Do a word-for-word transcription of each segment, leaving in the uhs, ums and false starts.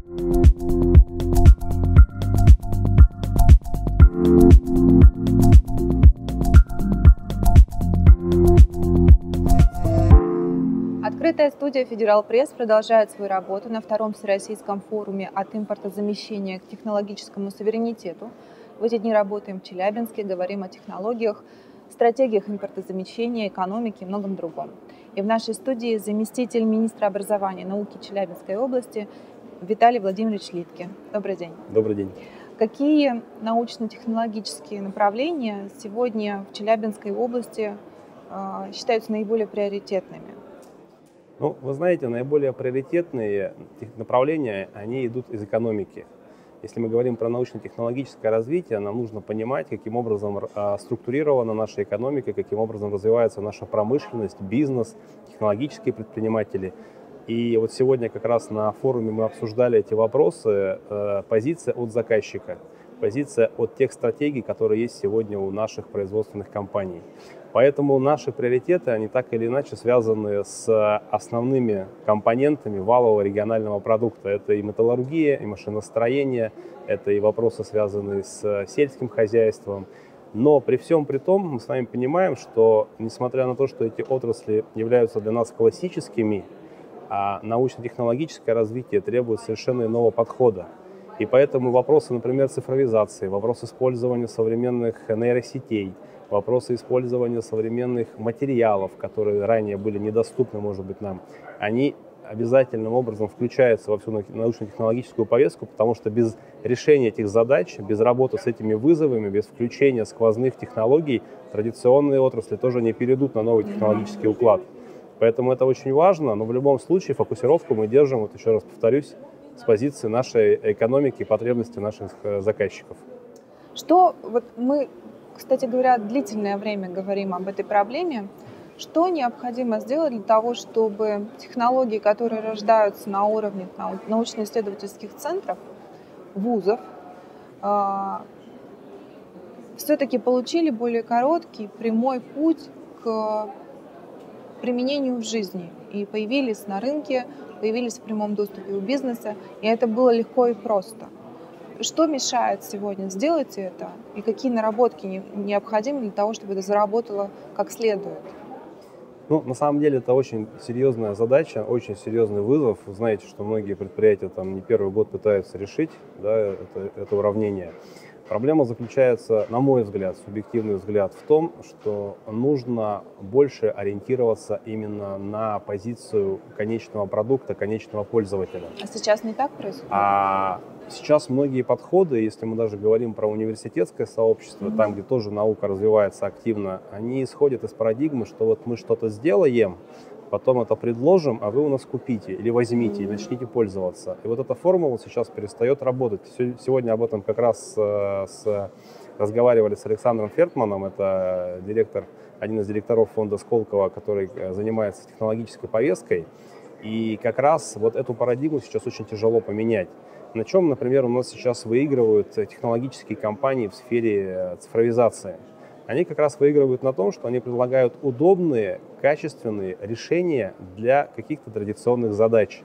Открытая студия «Федерал Пресс» продолжает свою работу на втором Всероссийском форуме «От импортозамещения к технологическому суверенитету». В эти дни работаем в Челябинске, говорим о технологиях, стратегиях импортозамещения, экономике и многом другом. И в нашей студии заместитель министра образования и науки Челябинской области Виталий Владимирович Литкин. Добрый день. Добрый день. Какие научно-технологические направления сегодня в Челябинской области э, считаются наиболее приоритетными? Ну, вы знаете, наиболее приоритетные направления, они идут из экономики. Если мы говорим про научно-технологическое развитие, нам нужно понимать, каким образом структурирована наша экономика, каким образом развивается наша промышленность, бизнес, технологические предприниматели. И вот сегодня как раз на форуме мы обсуждали эти вопросы. Позиция от заказчика, позиция от тех стратегий, которые есть сегодня у наших производственных компаний. Поэтому наши приоритеты, они так или иначе связаны с основными компонентами валового регионального продукта. Это и металлургия, и машиностроение, это и вопросы, связанные с сельским хозяйством. Но при всем при том мы с вами понимаем, что несмотря на то, что эти отрасли являются для нас классическими, а научно-технологическое развитие требует совершенно иного подхода. И поэтому вопросы, например, цифровизации, вопрос использования современных нейросетей, вопросы использования современных материалов, которые ранее были недоступны, может быть, нам, они обязательным образом включаются во всю научно-технологическую повестку, потому что без решения этих задач, без работы с этими вызовами, без включения сквозных технологий, традиционные отрасли тоже не перейдут на новый технологический уклад. Поэтому это очень важно, но в любом случае фокусировку мы держим, вот еще раз повторюсь, с позиции нашей экономики и потребностей наших заказчиков. Что вот мы, кстати говоря, длительное время говорим об этой проблеме. Что необходимо сделать для того, чтобы технологии, которые рождаются на уровне научно-исследовательских центров, вузов, все-таки получили более короткий, прямой путь к применению в жизни и появились на рынке, появились в прямом доступе у бизнеса, и это было легко и просто. Что мешает сегодня сделать это, и какие наработки необходимы для того, чтобы это заработало как следует? Ну, на самом деле это очень серьезная задача, очень серьезный вызов. Вы знаете, что многие предприятия там не первый год пытаются решить, да, это, это уравнение. Проблема заключается, на мой взгляд, субъективный взгляд, в том, что нужно больше ориентироваться именно на позицию конечного продукта, конечного пользователя. А сейчас не так происходит? А сейчас многие подходы, если мы даже говорим про университетское сообщество, mm-hmm. там, где тоже наука развивается активно, они исходят из парадигмы, что вот мы что-то сделаем, потом это предложим, а вы у нас купите или возьмите, и начните пользоваться. И вот эта формула сейчас перестает работать. Сегодня об этом как раз с, разговаривали с Александром Фертманом, это директор, один из директоров фонда Сколково, который занимается технологической повесткой. И как раз вот эту парадигму сейчас очень тяжело поменять. На чем, например, у нас сейчас выигрывают технологические компании в сфере цифровизации? Они как раз выигрывают на том, что они предлагают удобные, качественные решения для каких-то традиционных задач.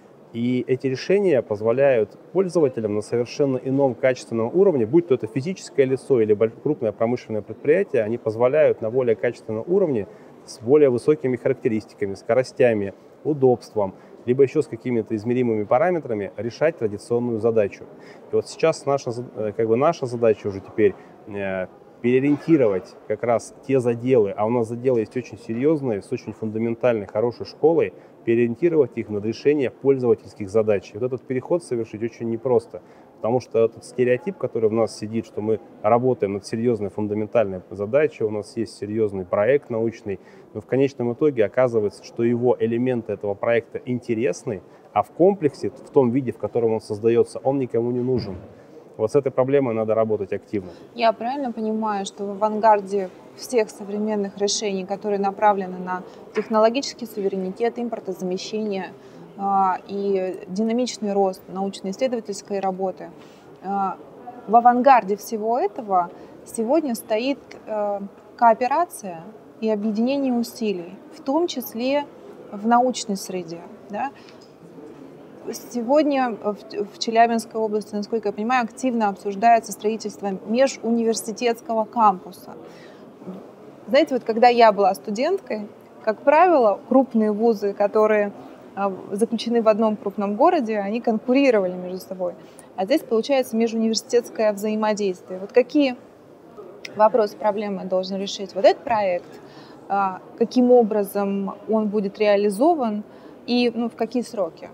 И эти решения позволяют пользователям на совершенно ином качественном уровне, будь то это физическое лицо или крупное промышленное предприятие, они позволяют на более качественном уровне с более высокими характеристиками, скоростями, удобством, либо еще с какими-то измеримыми параметрами решать традиционную задачу. И вот сейчас наша, как бы наша задача уже теперь переориентировать как раз те заделы, а у нас заделы есть очень серьезные, с очень фундаментальной, хорошей школой, переориентировать их над решение пользовательских задач. И вот этот переход совершить очень непросто, потому что этот стереотип, который в нас сидит, что мы работаем над серьезной фундаментальной задачей, у нас есть серьезный проект научный, но в конечном итоге оказывается, что его элементы этого проекта интересны, а в комплексе, в том виде, в котором он создается, он никому не нужен. Вот с этой проблемой надо работать активно. Я правильно понимаю, что в авангарде всех современных решений, которые направлены на технологический суверенитет, импортозамещение э, и динамичный рост научно-исследовательской работы, э, в авангарде всего этого сегодня стоит э, кооперация и объединение усилий, в том числе в научной среде. Да? Сегодня в, в Челябинской области, насколько я понимаю, активно обсуждается строительство межуниверситетского кампуса. Знаете, вот когда я была студенткой, как правило, крупные вузы, которые заключены в одном крупном городе, они конкурировали между собой. А здесь получается межуниверситетское взаимодействие. Вот какие вопросы, проблемы должен решить вот этот проект, каким образом он будет реализован и ну, в какие сроки?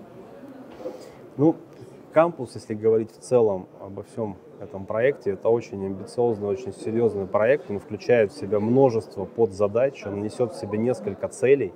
Ну, кампус, если говорить в целом обо всем этом проекте, это очень амбициозный, очень серьезный проект. Он включает в себя множество подзадач, он несет в себе несколько целей.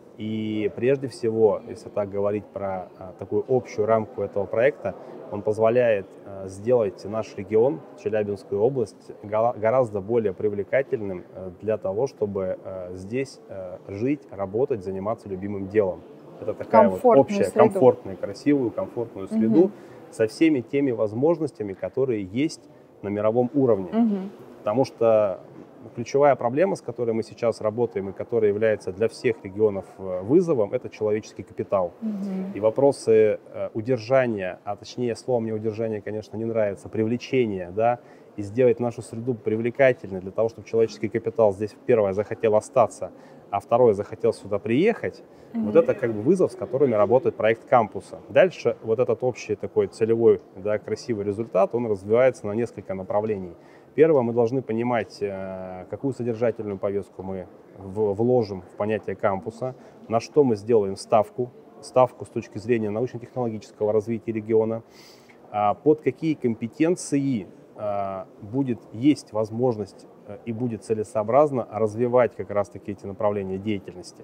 И прежде всего, если так говорить про а, такую общую рамку этого проекта, он позволяет а, сделать наш регион, Челябинскую область, го- гораздо более привлекательным а, для того, чтобы а, здесь а, жить, работать, заниматься любимым делом. Это такая вот общая, среду. комфортная, красивую, комфортную среду Угу. со всеми теми возможностями, которые есть на мировом уровне. Угу. Потому что ключевая проблема, с которой мы сейчас работаем и которая является для всех регионов вызовом, это человеческий капитал. Угу. И вопросы удержания, а точнее слово мне удержание, конечно, не нравится, привлечения, да, и сделать нашу среду привлекательной для того, чтобы человеческий капитал здесь, первое, захотел остаться, а второе, захотел сюда приехать, mm-hmm. вот это как бы вызов, с которыми работает проект кампуса. Дальше вот этот общий такой целевой, да, красивый результат, он развивается на несколько направлений. Первое, мы должны понимать, какую содержательную повестку мы вложим в понятие кампуса, на что мы сделаем ставку, ставку с точки зрения научно-технологического развития региона, под какие компетенции будет есть возможность и будет целесообразно развивать как раз-таки эти направления деятельности.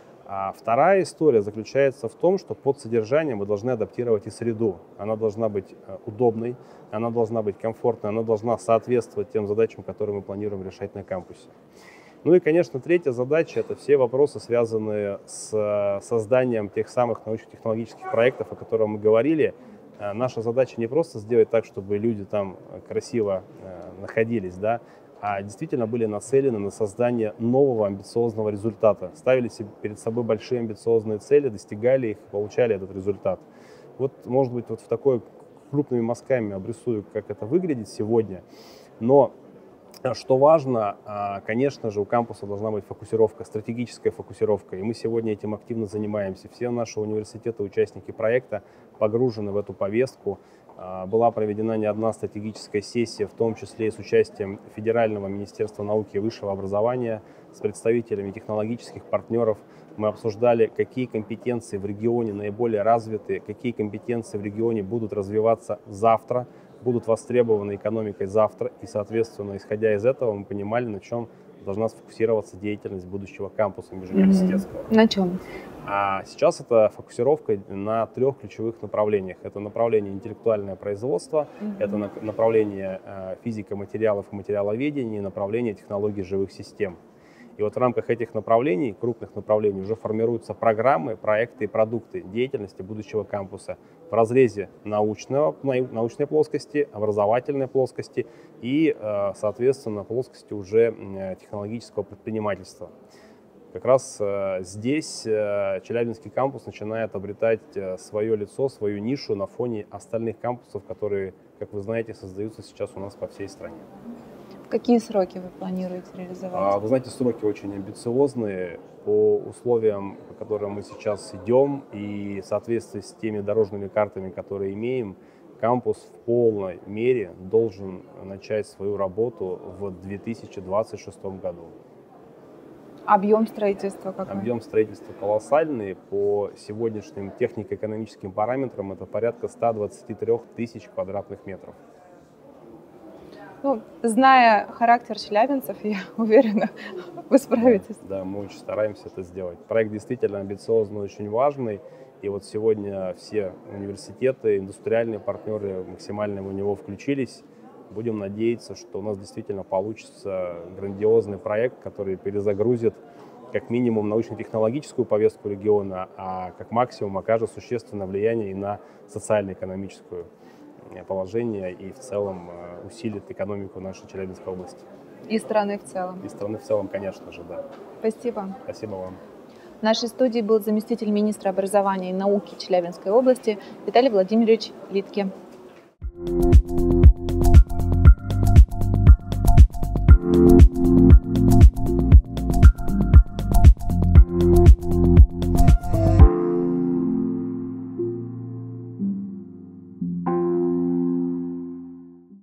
А вторая история заключается в том, что под содержание мы должны адаптировать и среду. Она должна быть удобной, она должна быть комфортной, она должна соответствовать тем задачам, которые мы планируем решать на кампусе. Ну и, конечно, третья задача – это все вопросы, связанные с созданием тех самых научно-технологических проектов, о которых мы говорили. Наша задача не просто сделать так, чтобы люди там красиво находились, да, а действительно были нацелены на создание нового амбициозного результата. Ставили себе перед собой большие амбициозные цели, достигали их, получали этот результат. Вот, может быть, вот в такой крупными мазками обрисую, как это выглядит сегодня. Но что важно, конечно же, у кампуса должна быть фокусировка, стратегическая фокусировка. И мы сегодня этим активно занимаемся. Все наши университеты, участники проекта погружены в эту повестку. Была проведена не одна стратегическая сессия, в том числе и с участием Федерального министерства науки и высшего образования, с представителями технологических партнеров. Мы обсуждали, какие компетенции в регионе наиболее развиты, какие компетенции в регионе будут развиваться завтра, будут востребованы экономикой завтра. И, соответственно, исходя из этого, мы понимали, на чем должна сфокусироваться деятельность будущего кампуса межуниверситетского. Mm-hmm. На чем? А сейчас это фокусировка на трех ключевых направлениях. Это направление интеллектуальное производство, mm-hmm. это направление физика материалов и материаловедения и направление технологий живых систем. И вот в рамках этих направлений, крупных направлений, уже формируются программы, проекты и продукты деятельности будущего кампуса в разрезе научного, научной плоскости, образовательной плоскости и, соответственно, плоскости уже технологического предпринимательства. Как раз здесь Челябинский кампус начинает обретать свое лицо, свою нишу на фоне остальных кампусов, которые, как вы знаете, создаются сейчас у нас по всей стране. Какие сроки вы планируете реализовать? Вы знаете, сроки очень амбициозные по условиям, по которым мы сейчас идем, и в соответствии с теми дорожными картами, которые имеем, кампус в полной мере должен начать свою работу в две тысячи двадцать шестом году. Объем строительства какой? Объем строительства колоссальный. По сегодняшним технико-экономическим параметрам это порядка ста двадцати трёх тысяч квадратных метров. Ну, зная характер челябинцев, я уверена, вы справитесь. Да, да, мы очень стараемся это сделать. Проект действительно амбициозный, очень важный. И вот сегодня все университеты, индустриальные партнеры максимально в него включились. Будем надеяться, что у нас действительно получится грандиозный проект, который перезагрузит как минимум научно-технологическую повестку региона, а как максимум окажет существенное влияние и на социально-экономическую положение и в целом усилит экономику нашей Челябинской области. И страны в целом. И страны в целом, конечно же, да. Спасибо. Спасибо вам. В нашей студии был заместитель министра образования и науки Челябинской области Виталий Владимирович Литке.